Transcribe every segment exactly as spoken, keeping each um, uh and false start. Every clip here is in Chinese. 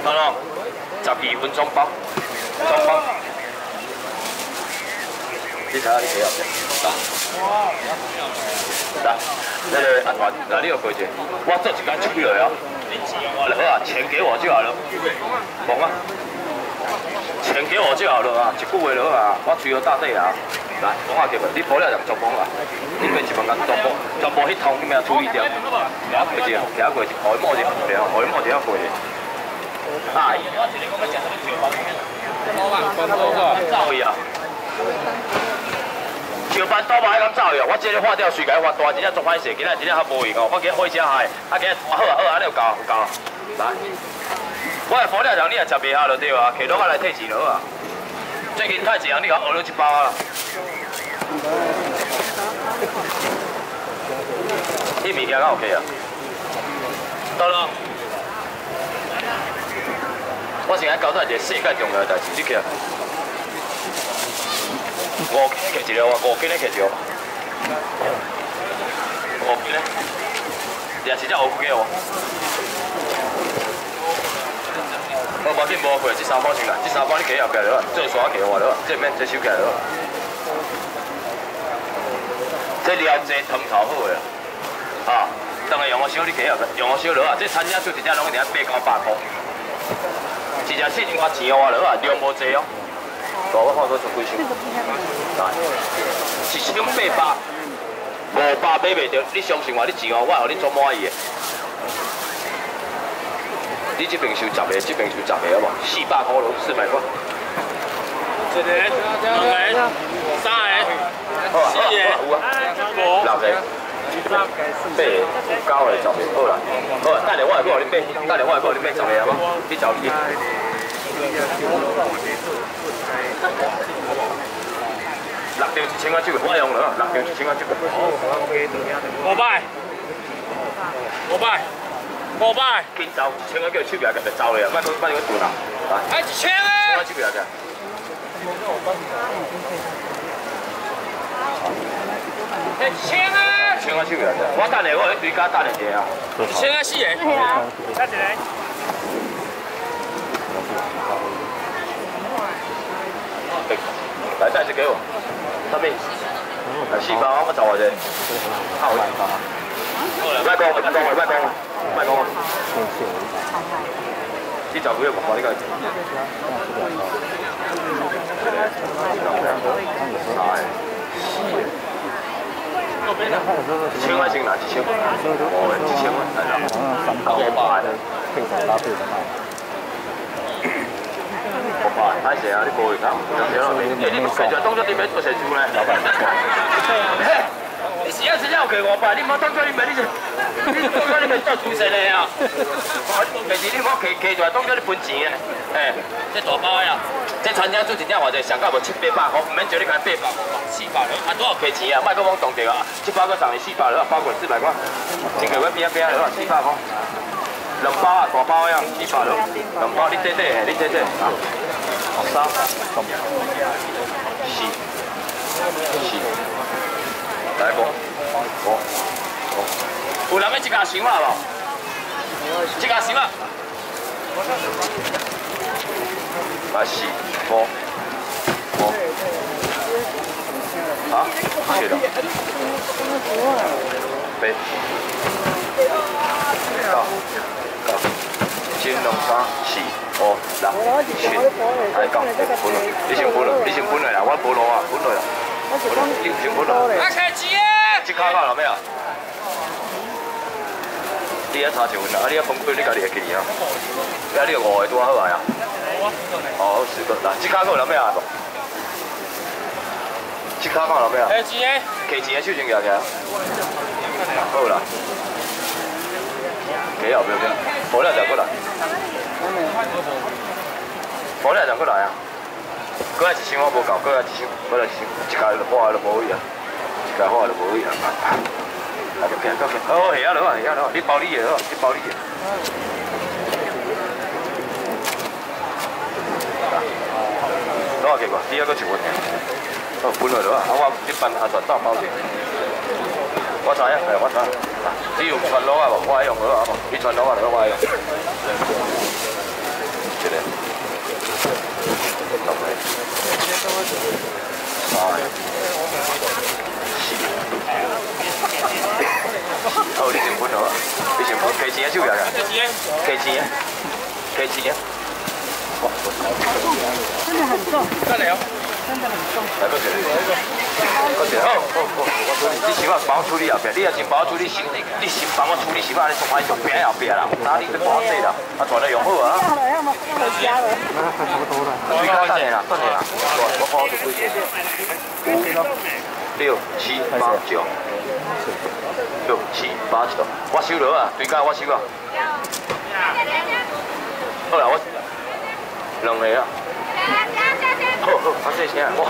好咯，十二分钟包，中包。你睇下你幾入啫？嗱，嗱，你哋阿華，嗱呢個句子，我做一間出嚟啊！好啊，錢給我就好了，講啊！錢給我就好了啊！一句話就好啊！我隨到大底啊！來，講下叫佢，你保了就做工啊！你變一份工全部全部迄通咁樣處理掉，其他過節，其他過節，海摸者，對啊，海摸者一過節。哎，走去啊！上班倒擺咁走去啊！我即個花雕水解發大，真正做歹勢，今仔真正較無用哦！我今日開車害，啊今日好啊好啊，安尼有夠有夠。來，我係保了人，你也食袂下就對啊，摕落來來退錢就好啊。最近太濟人，你甲學咗一包啊！啲物件敢 OK 啊？到咯。我成日交代一個世界重要嘅代志，你記啊？五摕一個啊，五斤咧摕一個。五斤咧，也是只烏龜哦。我無緊無貴，這三包先啦，這三包你幾入嘅了？做刷幾我了，這免這收起來了。這料濟湯頭好嘅，啊，當然用我燒你幾入嘅，用我燒了啊！這餐廳做一隻攏一定八九百塊，一隻四千塊錢我了啊，量無濟哦。大我看到做幾箱，來，一箱八百，五百買袂着，你相信我，你錢哦，我互你做滿意嘅。你這邊收十個，這邊收十個好無？四百塊咯，四百塊。一個、兩個、三個、四個、五個、六個、八個、九個、十個，好啦。好啦，等下我來幫你買，等下我來幫你買十個好無？你走你。六張一千塊手，我用了，六張一千塊手。五百，五百。五百，見走，千蚊叫佢出邊就走你啊！乜乜乜嘢斷啊？係一千啊！千蚊出邊嘅。一千啊！千蚊出邊嘅，我等你，我喺對家等你嘅啊。一千啊四個。係啊。得一個。嚟真係食幾喎？得邊？四百我走下啫。好難講。唔係講，唔係講，唔係講。唔係講啊！啲就佢嘅文化呢個係。係。千蚊先嗱，一千蚊。哦，一千蚊係啦。五百。平常打對唔係。五百，睇成啊！啲過月㗎，有幾多？你呢個其實當咗點樣做成豬咧？你時間時間有佢五百，你唔好當咗你咪呢隻。你當咗你咪做廚神嚟啊！平時你唔好企企住係當咗你本錢嘅，誒，即大包啊！即餐廳做一點或者上價無七八百塊，唔免叫你講八百塊，四百兩，啊多少企錢啊？莫講講當掉啊！七百個上你四百兩，包括四百塊，真叫我邊一邊啊？四百塊，兩包啊，大包啊，四百兩，兩包你睇睇，你睇睇啊，三，四，四，第一個，五。有人要一家想嘛無？一家想啊！啊四五五啊，七啦，八九九，一兩三四五六七，係九，你本來，你先本來，你先本來啦，我本來啊，本來啦，你先本來。啊，客氣啊！即卡卡係咩啊？你一查就換啦，啊！你一封居你家己會記啊？而家呢個外嘅多好係啊？哦，是個嗱，即卡嗰度諗咩啊？即卡嗰度諗咩啊？騎字嘅，騎字嘅超正嘅嘅。好啦，幾有標嘅？火咧就過來，火咧就過來啊！嗰日一千我無夠，嗰日一千，嗰日一千，一家就花就無去啊，一家花就無去啊。啊，就見，就見，哦，係啊，佬啊，係啊，佬，你包你嘢咯，你包你嘢。攞下幾個？第一個全部嘅，哦，本來佬啊，我啲笨下實得包住。我睇啊，係我睇。只要份攞啊，我係用佢啊，你份攞啊，我係用。 钱，给钱。哇， 真的很重。 再来哦。 真的很重。 来，过去。过去，好，好，好，我处理。你媳妇帮我处理后边，你也先帮我处理媳，你先帮我处理媳妇，你从来就边后边啦，哪里都帮我做啦，啊，全都用好啊。 要了，要么要回家了。 那差不多了。 最简单啦，等下啦，我我我几钱？五、六、七、八、九。六、七、八、九，我收落啊，对家我收啊。好啦，我两个啊。好好，啊这些啊，哇，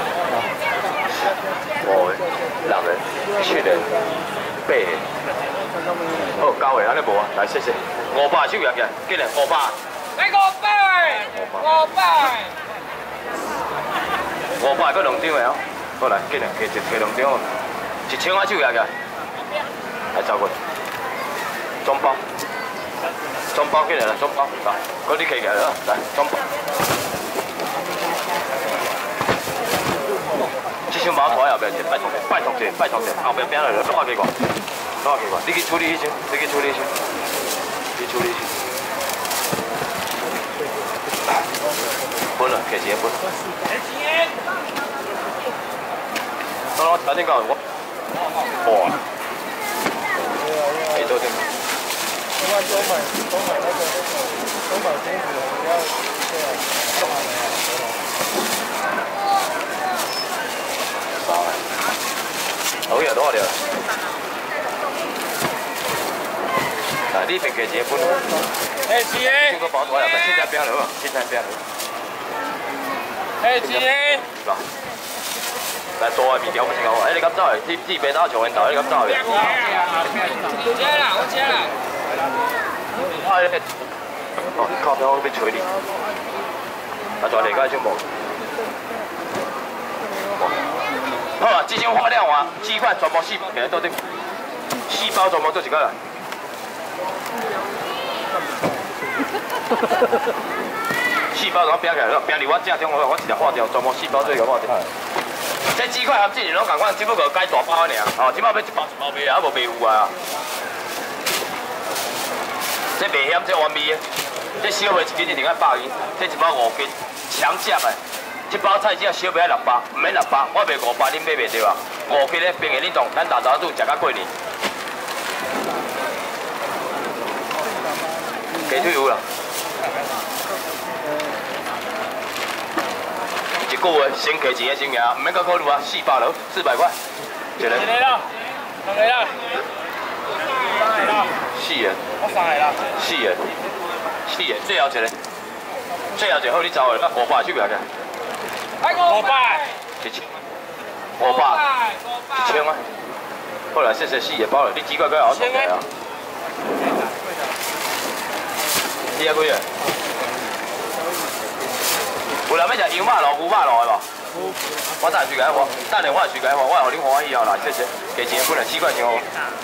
五个、六个、七个、八个，好九个，安尼无啊，来谢谢。五百收起来，今日五百。来五百，五百，五百，搁两张的哦。好来，今日加一加两张哦，一千块收起来。来走过来，装包，装包进来了，装包，来，嗰啲企起来了，来装包。这箱包拖后边去，拜托拜托者，拜托者，后边边来了，攞下几个，攞下几个，你去处理一下，你去处理一下，你处理一下。分了，给钱分。给钱。好了，赶紧告诉我。哇。可以做这个。另外多买多买那个多买金子，不要这样送来没有？少了。好嘢多了。嗱呢邊嘅嘢搬。誒子英。呢個包台入邊，先睇邊度啊？先睇邊度。誒子英。嗱。但係多係面有冇先講？誒你咁走嚟，啲啲俾打長運頭，你咁走嚟。我接啦，我接啦。係。哦，靠邊我俾取你。啊，再嚟家先冇。好啊，之前化量啊，雞塊全部四包，其實都啲四包全部都一個啦。四包咁拼起來，拼離我正中我我直接化掉，全部四包都要化掉。这鸡块含之前拢共款，只不过改大包尔，哦，即摆要一包一包卖啊，还无卖有啊。这袂险，这完美的，这小卖一斤一定爱百元，这一包五斤，强价的。一包菜只要小卖六百，唔免六百，我卖五百，恁买袂着啊。五斤咧，平下恁当咱大早煮食到过年。鸡腿有啦。一个月先给钱的先赢，唔免搁考虑啊，四百了，四百块，一个。一个啦，两个啦，三个啦，四个。我三个啦，四个，四个，最后一个，最后一个好，你走的，五百收起来个。五百，一千，五百，一千啊。好啦，谢谢四个包了，你几块块好送来啊？你几个？有人要食羊肉卤、牛肉卤的无？我等下水解我，等下我水解我，我互你欢喜后啦，谢谢。价钱本来四块钱哦。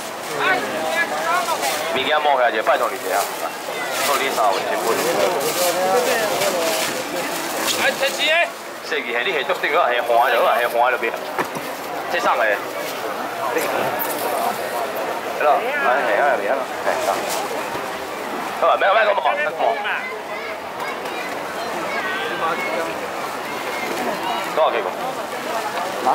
物件摸起来就拜托你一下，做你三位一本。哎，陈志诶，设计系你下足顶个，下换就好，下换就变。这上个。係咯，係係啊，係啊，係得。好啊，咩咩咁忙？忙。多少幾個？啊？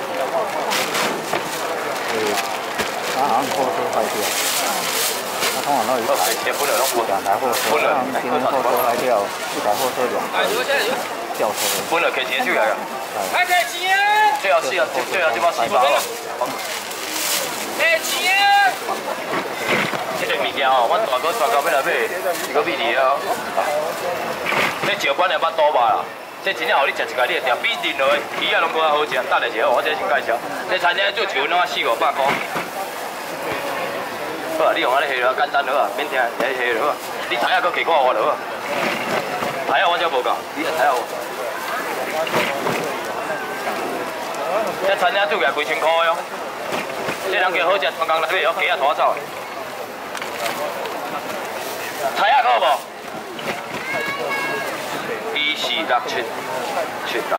誒，啱啱貨車快啲啊！我通常都係大車，本來都貨大貨車，啱啱先貨車快啲又大貨車兩吊車。本來騎錢出嚟㗎。係。騎錢！最後四啊，最後只包四包。騎錢！這個物件哦，阮大哥帶到要來買，一個米粒啊。這石板兩百多吧啦。这真正互你食一个，你会食比任何鱼啊拢搁较好食。等下时候我这先介绍，这餐厅做球拢啊四五百块。好啊，你用安尼下落简单好啊，免听，下下落啊。你睇下搁加看我就好啊。睇下我这无够，你睇下我。这餐厅做起来几千块哦。这人叫好食，刚刚来买哦，鸡啊拖走。睇下好无？一四六七七六。